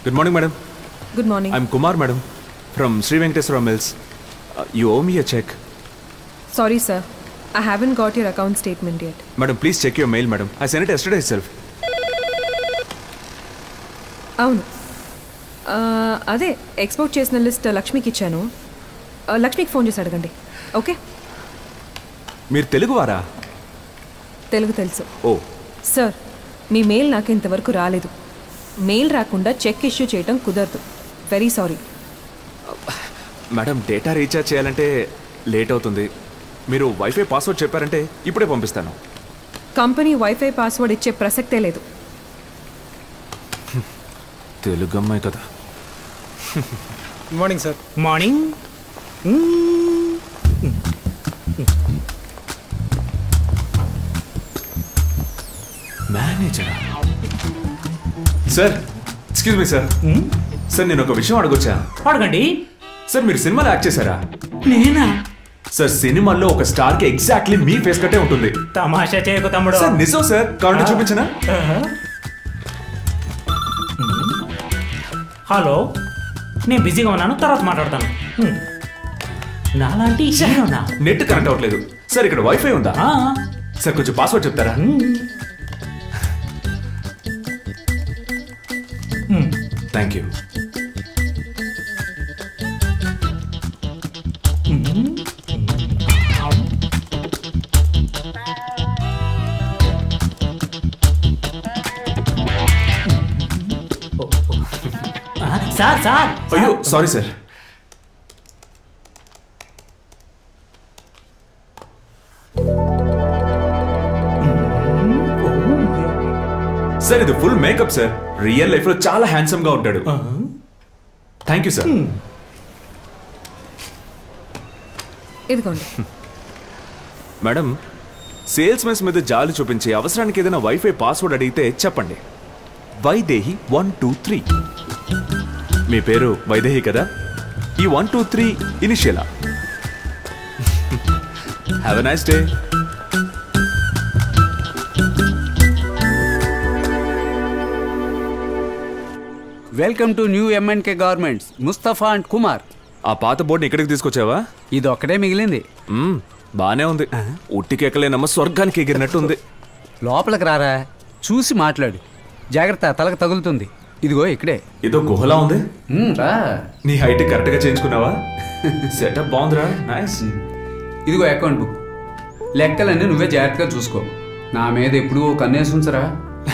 Good morning, madam. Good morning. I'm Kumar, madam, from Sri Venkateswara Mills. You owe me a check. Sorry, sir. I haven't got your account statement yet. Madam, please check your mail, madam. I sent it yesterday itself. అవును అదే export చేసిన list లక్ష్మికి ఇచ్చాను. లక్ష్మికి phone చేసి అడగండి. Okay? మీరు తెలుగువారా? తెలుగు తెలుసు. ఓ సార్, మీ మెయిల్ నాకు ఇంతవరకు రాలేదు. మెయిల్ రాకుండా చెక్ ఇష్యూ చేయడం కుదరదు. Very sorry. Madam, data recharge చేయాలంటే లేట్ అవుతుంది. మీరు వైఫై పాస్వర్డ్ చెప్పారంటే ఇప్పుడే పంపిస్తాను. కంపెనీ వైఫై పాస్వర్డ్ ఇచ్చే ప్రసక్తే లేదు. తెలుగు అమ్మాయి కదా. Good morning sir. మార్నింగ్. మేనేజరా? Sir, excuse me sir. Sir, నేను ఒక విషయం అడగొచ్చా? అడగండి. సార్, మీరు సినిమాలో యాక్ట్ చేశారా? నేనా? సార్, సినిమాల్లో ఒక స్టార్ కి ఎగ్జాక్ట్లీ మీ ఫేస్ కట్టే ఉంటుంది. తమాషా చేయకు తమ్ముడు. సార్, నిజం సార్. కావాలంటే చూపించనా? హలో, నేను బిజీగా ఉన్నాను, తర్వాత మాట్లాడతాను. నాలాంటి హీరోనా? నెట్ కనెక్ట్ అవ్వట్లేదు సార్. ఇక్కడ వైఫై ఉందా? సార్, కొంచెం పాస్వర్డ్ చెప్తారా? Thank you. Sir sir. అయ్యో, సారీ సార్. సార్, ఇది full makeup sir. Real life లో చాలా హ్యాండ్సమ్ గా ఉంటాడు. Thank you sir. ఇదిగోండి. మేడం, సేల్స్ మెన్స్ మీద జాలి చూపించి అవసరానికి ఏదైనా వైఫై పాస్వర్డ్ అడిగితే చెప్పండి. వైదేహి 123. మీ పేరు వైదేహి కదా? ఈ 123 ఇనిషియలా? Have a nice day. Welcome to new M&K garments, Mustafa and Kumar. ఆ పాత బోర్డుని ఇక్కడికి తీసుకొచ్చావా? ఇది ఒక్కడే మిగిలింది. బానే ఉంది. ఉట్టికి ఎక్కలేనమ్మ స్వర్గానికి ఎగిరినట్టు ఉంది. లోపలికి రారా, చూసి మాట్లాడు. జాగ్రత్త, తలకు తగులుతుంది. ఇదిగో ఇక్కడే. ఇదో గుహలా ఉంది. రా. నీ హైట్ కరెక్ట్ గా చేయించుకున్నావా? సెటప్ బాగుందిరా. నైస్. ఇదిగో అకౌంట్ బుక్. లెక్కలన్నీ నువ్వే జాగ్రత్తగా చూసుకో. నా మీద ఎప్పుడు కన్నేసి ఉంచరా.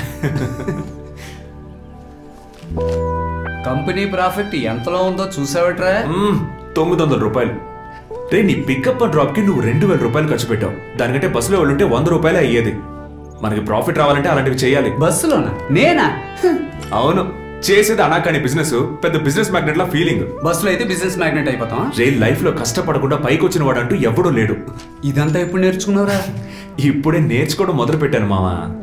కంపెనీ ప్రాఫిట్ ఎంతలో ఉందో చూసావట్రా? 900 రూపాయలు. రే, నీ పికప్ డ్రాప్ కి నువ్వు 2000 రూపాయలు ఖర్చు పెట్టావు. దానికంటే బస్సులో వెళ్ళుంటే 100 రూపాయలు అయ్యేది. మనకి ప్రాఫిట్ రావాలంటే అలాంటివి చేయాలి. బస్సులోనా? నేనా? అవును, చేసేది అనాకాని బిజినెస్. పెద్ద బిజినెస్ మ్యాగ్నెట్ లా ఫీలింగ్. బస్సులో అయితే బిజినెస్ మ్యాగ్నెట్ అయిపోతాం. రే, లైఫ్ లో కష్టపడకుండా పైకి వచ్చిన వాడు అంటూ ఎవడూ లేడు. ఇదంతా ఎప్పుడు నేర్చుకున్నావురా? ఇప్పుడే నేర్చుకోవడం మొదలు పెట్టాను మావా.